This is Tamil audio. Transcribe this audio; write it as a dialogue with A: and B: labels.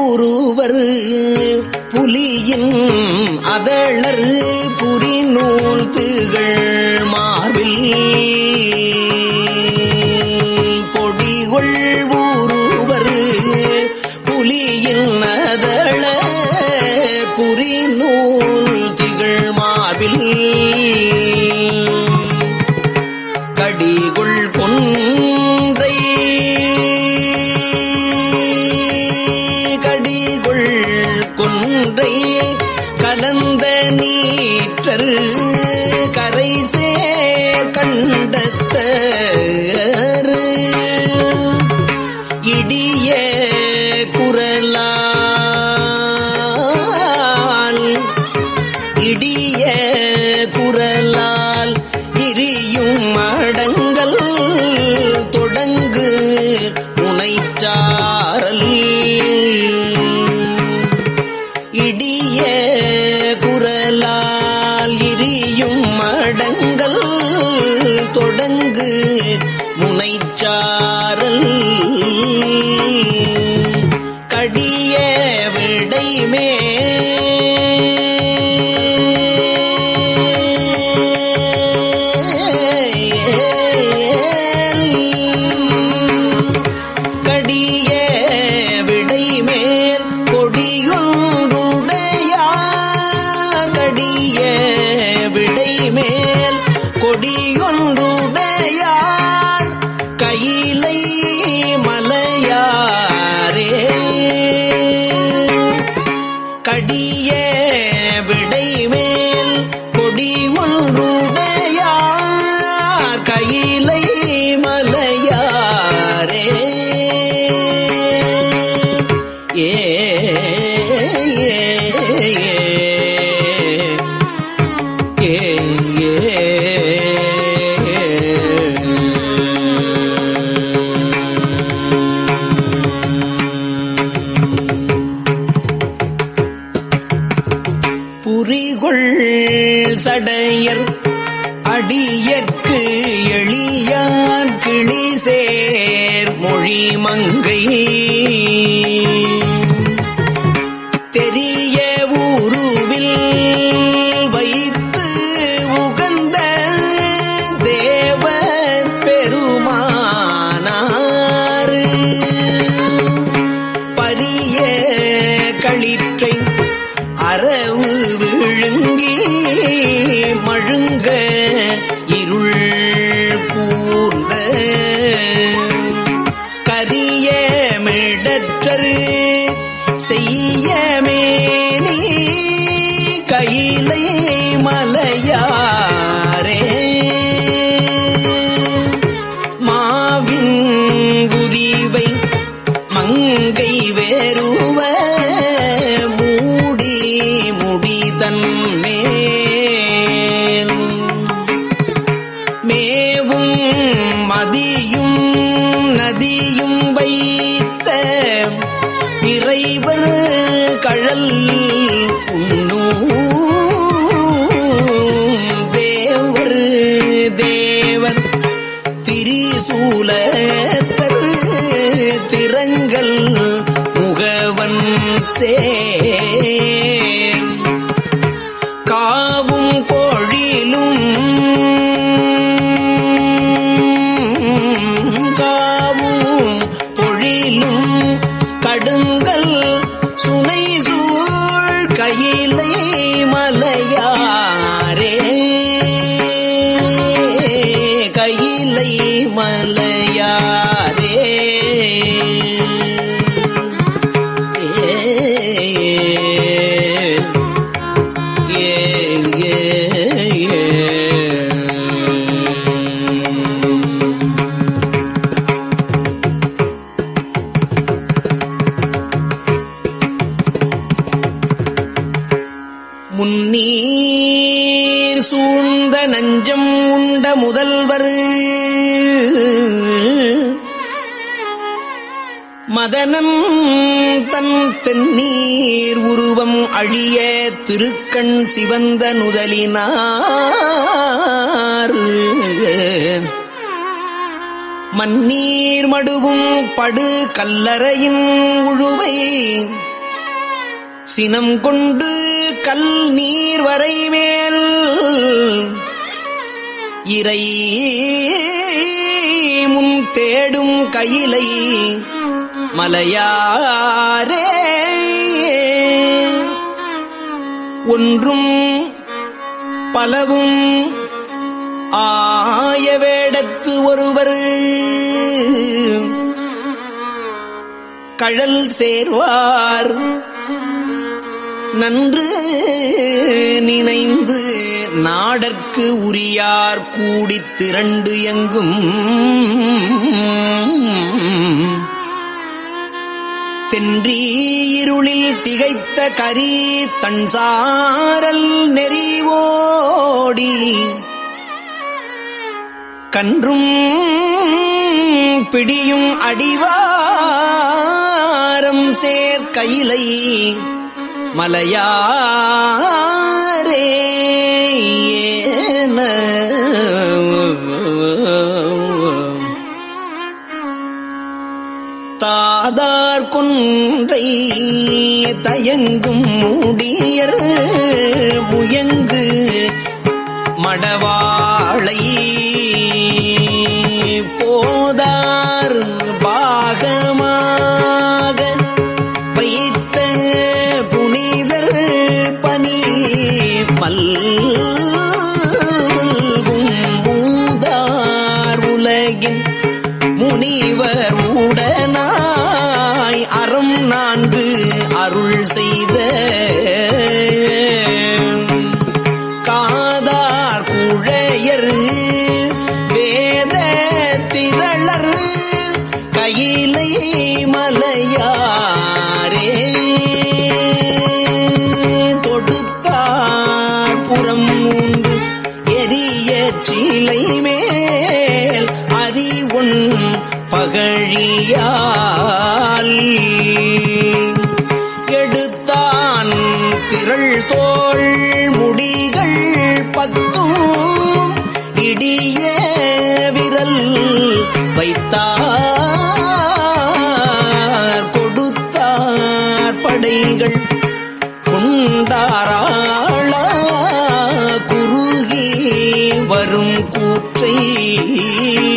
A: ஒருவர் புலியின் அதளர் புரிநூல் திகழ் மார்பில் பொடிகொள் ஒருவர் புலியின் அதள புரிநூல் திகழ் மார்பில் கடிகொள் கொன்றை கலந்த நீற்றர் கரை சேர் கண்டத்தர் இடிய குரலால் இரியும் மடங்கள் தொடங்கு முனைச்சாரல் இடிய குரலால் இரியும் மடங்கள் தொடங்கு முனைச்சாரல் கடிய விடைமே கொடியொன்றுடையார் கையிலை மலையாரே கடிய விடைமேல் கொடி ஒன்றுடையார் கையிலை மலையாரே ஏ புரிகொள் சடையர் அடியற்கு எளியான் கிளிசேர் மொழி மங்கை தெரிய ஊருவில் வைத்து உகந்த தேவர் பெருமானார் பரிய களிற்றை அரவு விழுங்கி மழுங்க இருள் கூர்ந்த கரிய மிடற்றரு செய்யமேனி கையிலை மலையாரே மாவின் குரிவை மங்கை வேறுவ முடிதன் மேல் மேவும் மதியும் நதியும் வைத்த இறைவர் கழல் உண்ணும் தேவர் திரிசூலத்தர் திரங்கல் முகவன் சேர் காவும் பொழிலும் கடுங்கல் சுனை சூழ் கையிலை மலையாரே கையிலை மலையாரே முன்னீர் சூழ்ந்த நஞ்சம் உண்ட முதல்வர் மதனம் தன் தென்னீர் உருவம் அழிய திருக்கண் சிவந்த நுதலினார் மன்னீர் மடுவும் படு கல்லறையின் உழுவை சினம் கொண்டு கல் நீர் வரைமேல் இறை முன் தேடும் கயிலை மலையாரே ஒன்றும் பலவும் ஆய வேடத்து ஒருவர் கழல் சேர்வார் நன்று நினைந்து நாடற்கு உரியார் கூடித் திரண்டு எங்கும் தென்றி இருளில் திகைத்த கரி தன்சாரல் நெறிவோடி கன்றும் பிடியும் அடிவாரம் சேர்க்கையிலை மலையாரே தாதார் கொன்றை தயங்கும் முடியர் முயங்கு மடவாளை போதார் பாகமாக வைத்த புனிதர் பனி மல்கும் மூதார் உலகின் முனிவர் உடனாய் அறம் நான்கு அருள் செய்த காதார் குழையர் வேத திரளர் கயிலை மலையாரே தொடுத்தார் புறம் மூன்று எரிய சீலை மேல் அறிவொன் பகழியால் எடுத்தான் திரள் தோள் முடிகள் பத்தும் இடிய விரல் வைத்தார் கொடுத்தார் படைகள் கொண்டாராள குறுகி வரும் கூற்றை